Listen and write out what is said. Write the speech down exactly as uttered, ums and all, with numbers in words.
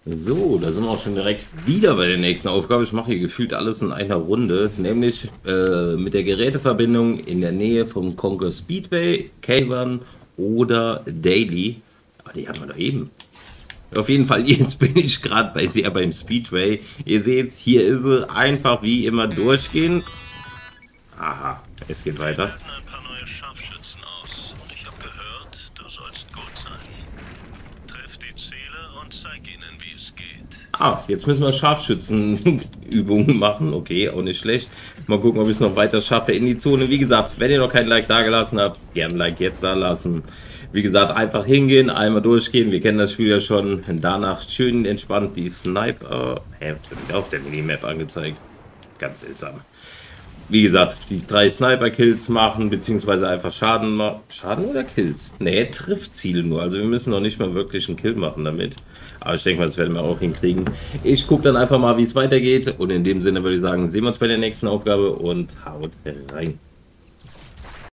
So, da sind wir auch schon direkt wieder bei der nächsten Aufgabe. Ich mache hier gefühlt alles in einer Runde, nämlich äh, mit der Geräteverbindung in der Nähe vom Conquer Speedway, K-Bahn oder Daily. Aber die haben wir doch eben. Auf jeden Fall, jetzt bin ich gerade bei der beim Speedway. Ihr seht, hier ist sie einfach wie immer durchgehen. Aha, es geht weiter. Ein paar neue Scharfschützen aus und ich habe gehört, du sollst gut sein. Triff die Ziele und zeig ihnen, wie es geht. Ah, jetzt müssen wir Scharfschützenübungen machen. Okay, auch nicht schlecht. Mal gucken, ob ich es noch weiter schaffe in die Zone. Wie gesagt, wenn ihr noch kein Like da gelassen habt, gerne ein Like jetzt da lassen. Wie gesagt, einfach hingehen, einmal durchgehen. Wir kennen das Spiel ja schon. Danach schön entspannt die Sniper. Hä, was wird auf der Minimap angezeigt? Ganz seltsam. Wie gesagt, die drei Sniper-Kills machen, beziehungsweise einfach Schaden machen. Schaden oder Kills? Ne, trifft Ziele nur. Also wir müssen noch nicht mal wirklich einen Kill machen damit. Aber ich denke mal, das werden wir auch hinkriegen. Ich gucke dann einfach mal, wie es weitergeht. Und in dem Sinne würde ich sagen, sehen wir uns bei der nächsten Aufgabe und haut rein.